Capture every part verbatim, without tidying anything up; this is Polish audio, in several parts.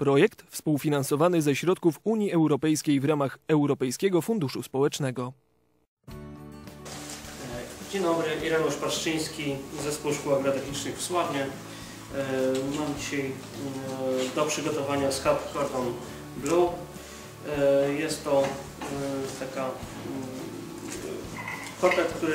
Projekt współfinansowany ze środków Unii Europejskiej w ramach Europejskiego Funduszu Społecznego. Dzień dobry, Ireneusz Paszczyński, Zespół Szkół Agrotechnicznych w Sławnie. Mam dzisiaj do przygotowania Schab Cordon Bleu. Jest to taka kotlet, który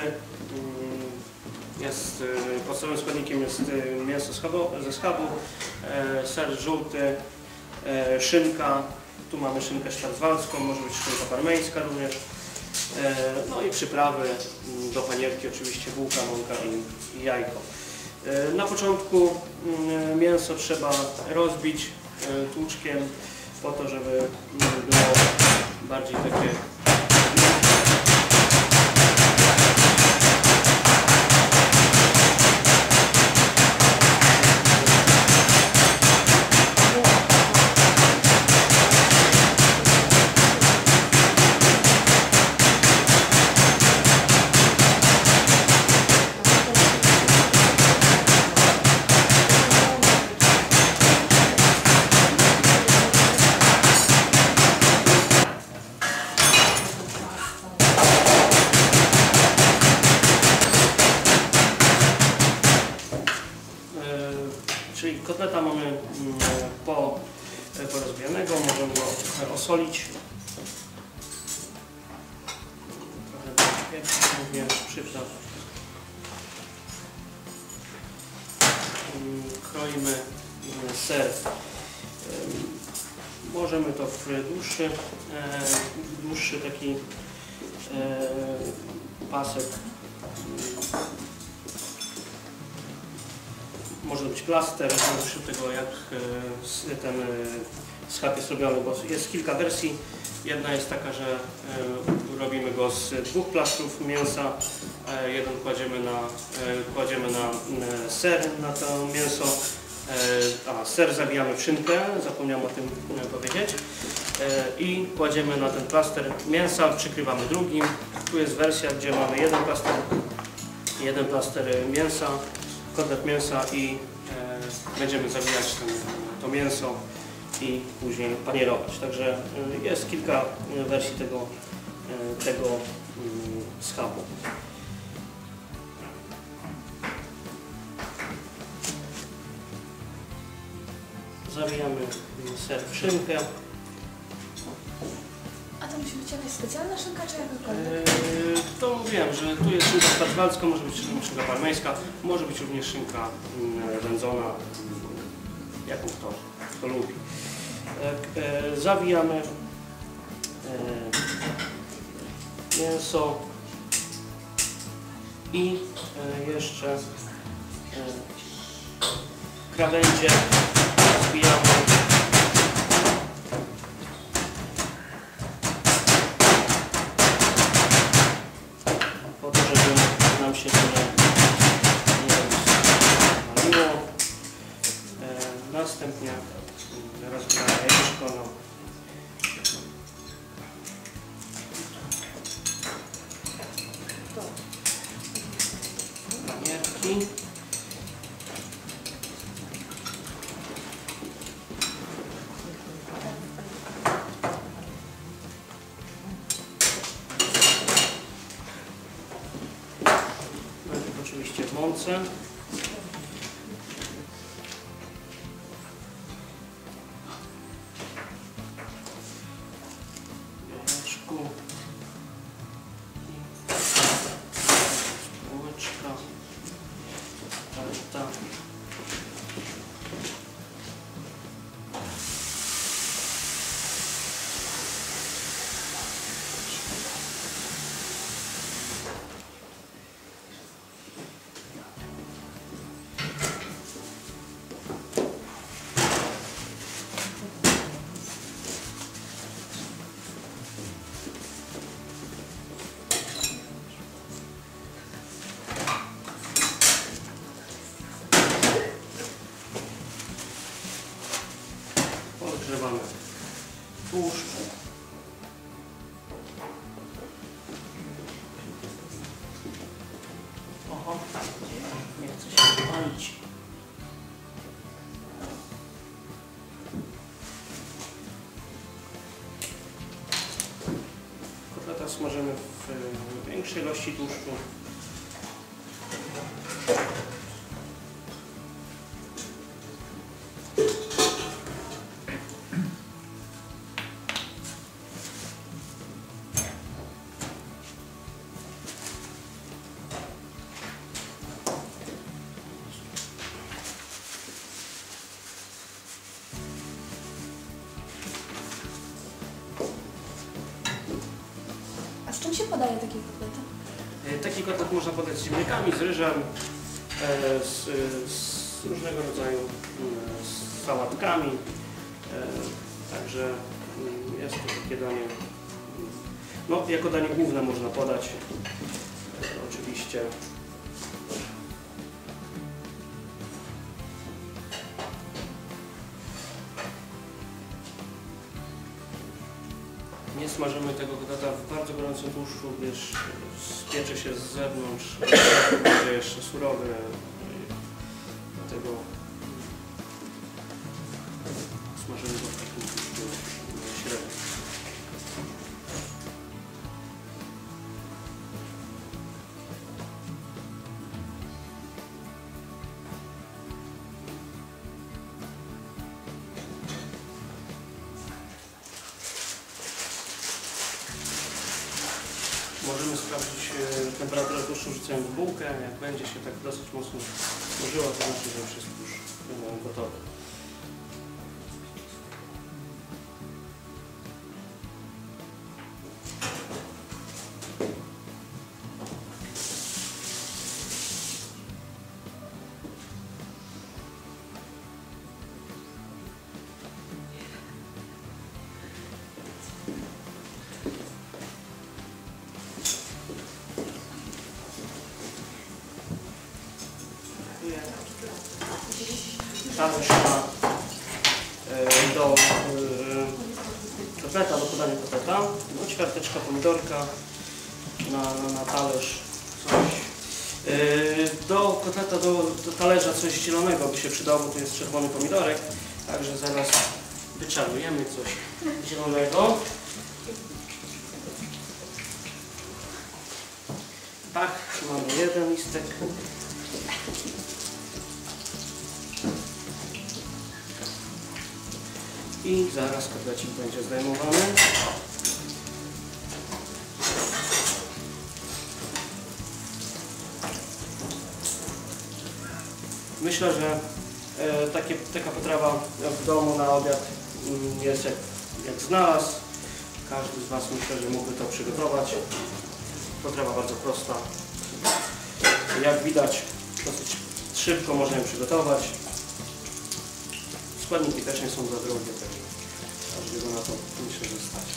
jest podstawowym składnikiem jest mięso ze schabu, ser żółty, szynka. Tu mamy szynkę szwarcwaldzką, może być szynka parmeńska również. No i przyprawy do panierki, oczywiście bułka, mąka i jajko. Na początku mięso trzeba rozbić tłuczkiem po to, żeby było bardziej takie czyli kotleta mamy po, porozbijanego, możemy go osolić. Trochę pieprzu, również przypraw. Kroimy ser. Możemy to w dłuższy, dłuższy taki pasek. Może być plaster, zależy od tego, jak ten schab jest robiony, bo jest kilka wersji. Jedna jest taka, że robimy go z dwóch plastrów mięsa. Jeden kładziemy na, kładziemy na ser, na to mięso. A ser zawijamy w szynkę, zapomniałem o tym powiedzieć. I kładziemy na ten plaster mięsa, przykrywamy drugim. Tu jest wersja, gdzie mamy jeden plaster, jeden plaster mięsa. Kotlet mięsa i e, będziemy zawijać ten, to mięso i później panierować. Także e, jest kilka wersji tego, e, tego e, schabu. Zawijamy ser w szynkę. A to musi być jakaś specjalna szynka, czy jakakolwiek? Eee, to mówiłem, że tu jest szynka szwarcwaldzka, może być szynka parmeńska, może być również szynka mm, wędzona, jaką kto, kto lubi. E, zawijamy e, mięso i e, jeszcze e, krawędzie zbijamy. Się to nie, nie rozwaliło. E, następnie rozbijamy jajeczko. No. Panierki. Oczywiście w mące. Jajeczku. Bułeczka. Tarta. Podgrzewamy tłuszcz. Oho, nie chcę się palić. kotleta smażymy w większej ilości tłuszczu. A z czym się podaje takie kotlety? E, Taki kotlet można podać z ziemniakami, z ryżem, e, z, z różnego rodzaju mm, z sałatkami. E, Także mm, jest to takie danie, mm, no jako danie główne można podać. E, Oczywiście. Nie smażymy tego kotleta w bardzo gorącym tłuszczu, gdyż spiecze się z zewnątrz, będzie jeszcze surowy, dlatego smażymy go w takim tłuszczu średnim. Możemy sprawdzić e, temperaturę tłuszczu wrzucając bułkę. Jak będzie się tak dosyć mocno smażyła, to znaczy, że już jest już e, gotowy. Talerz na, e, do e, kotleta, do podania kotleta, no, ćwiarteczka pomidorka na, na, na talerz, coś. E, do kotleta, do, do talerza coś zielonego by się przydało, bo tu jest czerwony pomidorek, także zaraz wyczarujemy coś zielonego. Tak, mamy jeden listek. I zaraz kotlecik będzie zdejmowany. Myślę, że e, takie, taka potrawa w domu na obiad mm, jest jak, jak znalazł. Każdy z Was myślę, że mógłby to przygotować. Potrawa bardzo prosta. Jak widać, dosyć szybko można ją przygotować. Składniki też nie są za drogie, także każdego na to myślę, że stać.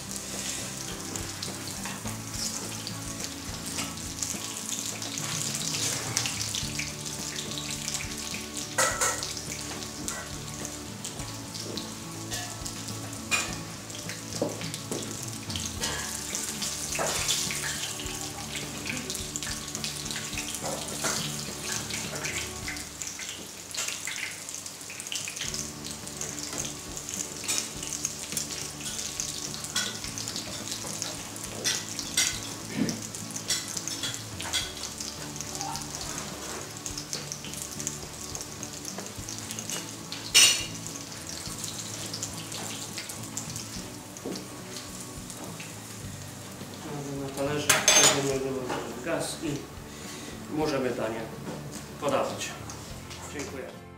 Na talerzu weźmiemy gaz i możemy danie podawać. Dziękuję.